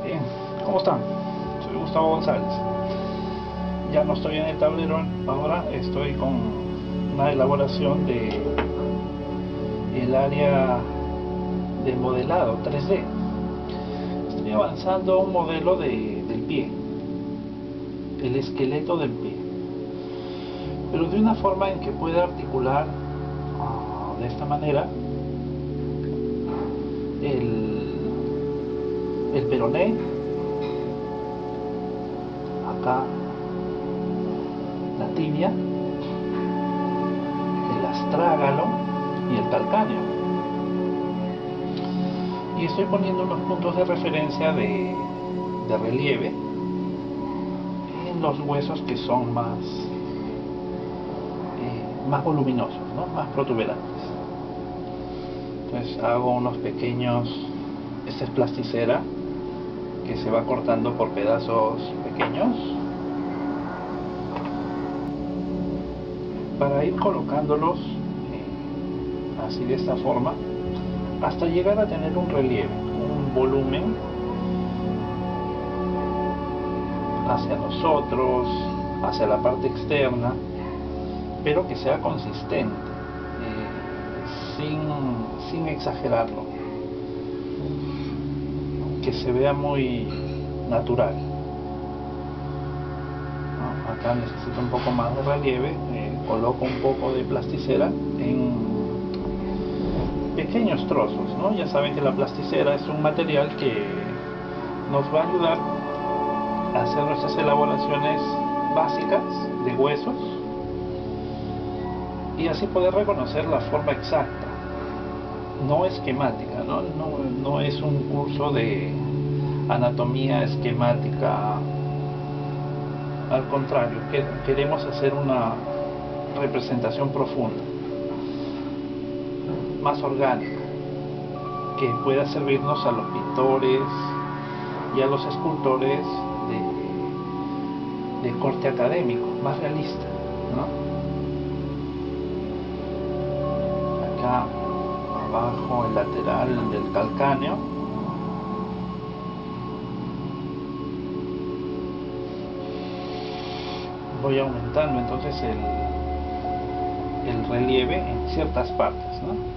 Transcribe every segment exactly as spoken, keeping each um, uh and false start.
Bien, ¿cómo están? Soy Gustavo González. Ya no estoy en el tablero, ahora estoy con una elaboración de el área de modelado tres D. Estoy avanzando un modelo de, del pie, el esqueleto del pie, pero de una forma en que pueda articular uh, de esta manera el, el peroné, acá la tibia, el astrágalo y el calcáneo. Y estoy poniendo unos puntos de referencia de, de relieve en los huesos que son más eh, más voluminosos, ¿no? Más protuberantes. Entonces hago unos pequeños, esta es plasticera que se va cortando por pedazos pequeños para ir colocándolos eh, así de esta forma hasta llegar a tener un relieve, un volumen hacia nosotros, hacia la parte externa, pero que sea consistente, eh, sin, sin exagerarlo, que se vea muy natural. ¿No? Acá necesito un poco más de relieve, eh, coloco un poco de plasticera en pequeños trozos, ¿no? Ya saben que la plasticera es un material que nos va a ayudar a hacer nuestras elaboraciones básicas de huesos y así poder reconocer la forma exacta, no esquemática, ¿no? No, no es un curso de anatomía esquemática, al contrario, que queremos hacer una representación profunda, más orgánica, que pueda servirnos a los pintores y a los escultores de, de corte académico, más realista, ¿no? Acá abajo el lateral del calcáneo, voy aumentando entonces el, el relieve en ciertas partes, ¿no?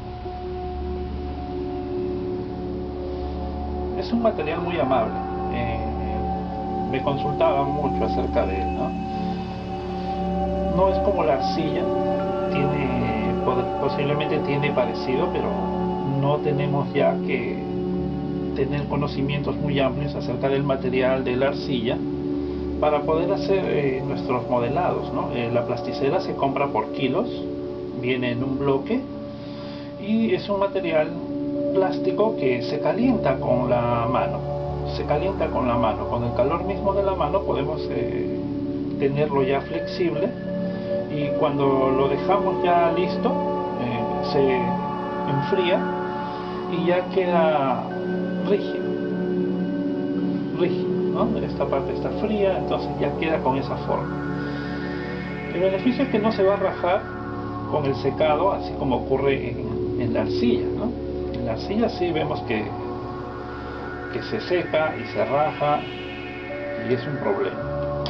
Es un material muy amable, eh, me consultaban mucho acerca de él, ¿no? No es como la arcilla, tiene, posiblemente tiene parecido, pero no tenemos ya que tener conocimientos muy amplios acerca del material de la arcilla para poder hacer eh, nuestros modelados, ¿no? Eh, la plasticera se compra por kilos, viene en un bloque y es un material plástico que se calienta con la mano, se calienta con la mano, con el calor mismo de la mano podemos eh, tenerlo ya flexible y cuando lo dejamos ya listo eh, se enfría y ya queda rígido, rígido, ¿no? Esta parte está fría, entonces ya queda con esa forma. El beneficio es que no se va a rajar con el secado, así como ocurre en, en la arcilla, ¿no? En la arcilla sí vemos que, que se seca y se raja y es un problema.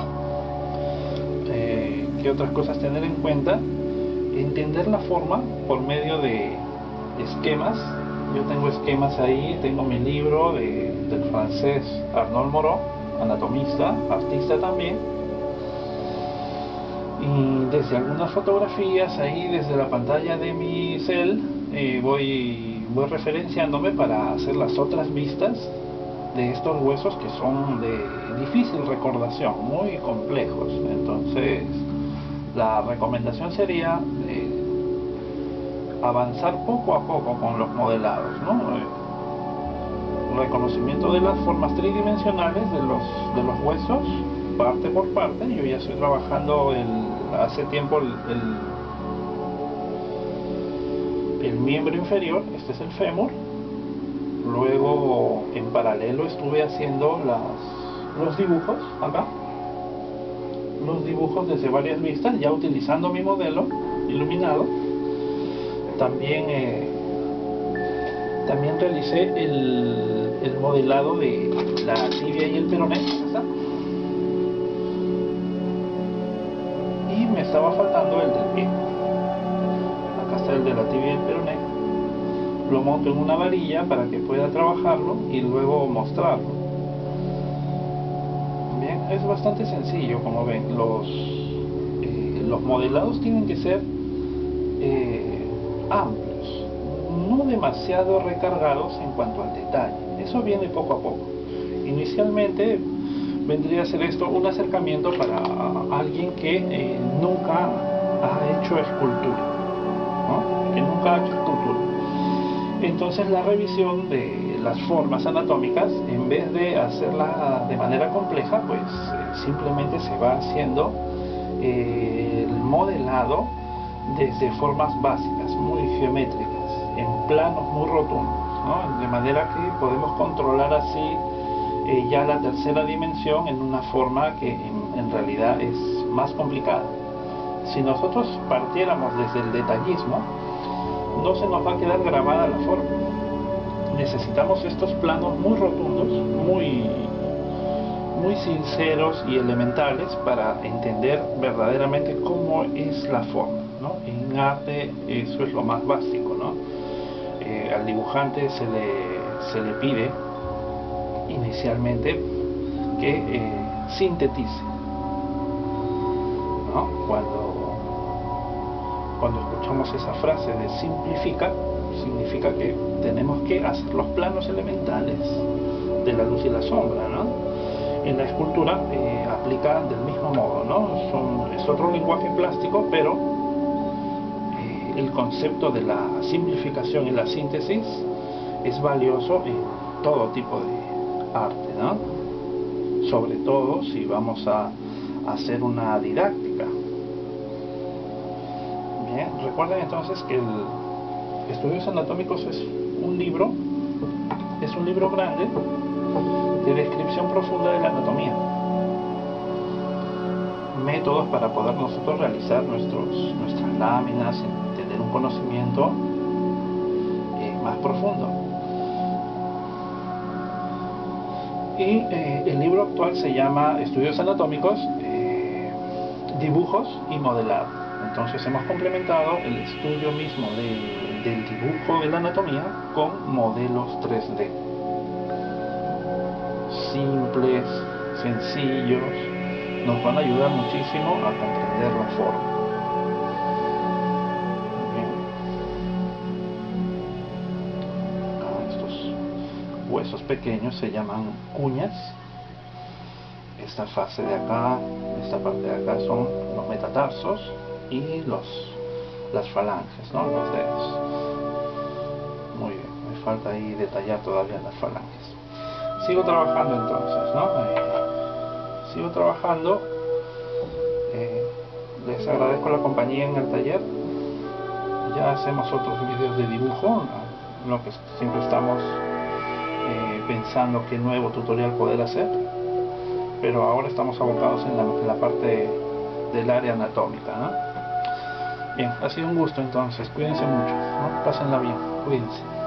Eh, ¿Qué otras cosas tener en cuenta? Entender la forma por medio de esquemas. Yo tengo esquemas ahí, tengo mi libro de, del francés Arnold Moreau, anatomista, artista también. Y desde algunas fotografías ahí, desde la pantalla de mi cel, eh, voy, voy referenciándome para hacer las otras vistas de estos huesos que son de difícil recordación, muy complejos. Entonces, la recomendación sería eh, avanzar poco a poco con los modelados, ¿no? Eh, reconocimiento de las formas tridimensionales de los, de los huesos, parte por parte. Yo ya estoy trabajando el, hace tiempo el, el, el miembro inferior, este es el fémur. Luego en paralelo estuve haciendo las, los dibujos acá, los dibujos desde varias vistas, ya utilizando mi modelo iluminado. También eh, también realicé el, el modelado de la tibia y el peroné. ¿Está? Y me estaba faltando el del pie. Acá está el de la tibia y el peroné. Lo monto en una varilla para que pueda trabajarlo y luego mostrarlo. Bien, es bastante sencillo, como ven. Los, eh, los modelados tienen que ser eh, amplios, no demasiado recargados en cuanto al detalle. Eso viene poco a poco. Inicialmente vendría a ser esto un acercamiento para alguien que eh, nunca ha hecho escultura, ¿no? Que nunca ha hecho escultura. Entonces la revisión de las formas anatómicas, en vez de hacerla de manera compleja, pues eh, simplemente se va haciendo eh, el modelado desde formas básicas, muy geométricas, en planos muy rotundos, ¿no? De manera que podemos controlar así eh, ya la tercera dimensión en una forma que en, en realidad es más complicada. Si nosotros partiéramos desde el detallismo, no se nos va a quedar grabada la forma. Necesitamos estos planos muy rotundos, muy, muy sinceros y elementales para entender verdaderamente cómo es la forma, ¿no? En arte eso es lo más básico, ¿no? Eh, al dibujante se le, se le pide inicialmente que eh, sintetice, ¿no? Cuando Cuando escuchamos esa frase de simplifica, significa que tenemos que hacer los planos elementales de la luz y la sombra, ¿no? En la escultura eh, aplica del mismo modo, ¿no? Son, es otro lenguaje plástico, pero eh, el concepto de la simplificación y la síntesis es valioso en todo tipo de arte, ¿no? Sobre todo si vamos a hacer una didáctica. Bien, recuerden entonces que el Estudios Anatómicos es un libro, es un libro grande de descripción profunda de la anatomía. Métodos para poder nosotros realizar nuestros, nuestras láminas, tener un conocimiento eh, más profundo. Y eh, el libro actual se llama Estudios Anatómicos, eh, Dibujos y Modelado. Entonces hemos complementado el estudio mismo de, del dibujo de la anatomía con modelos tres D. Simples, sencillos, nos van a ayudar muchísimo a comprender la forma. Bien. Estos huesos pequeños se llaman cuñas. Esta fase de acá, esta parte de acá son los metatarsos y los, las falanges, ¿no? Los dedos. Muy bien, me falta ahí detallar todavía las falanges. Sigo trabajando entonces, ¿no? Eh, sigo trabajando. Eh, les agradezco la compañía en el taller. Ya hacemos otros vídeos de dibujo, ¿no? Lo que siempre estamos eh, pensando qué nuevo tutorial poder hacer, pero ahora estamos abocados en la, en la parte del área anatómica, ¿no? Bien, ha sido un gusto entonces, cuídense mucho, ¿no? Pásenla bien, cuídense.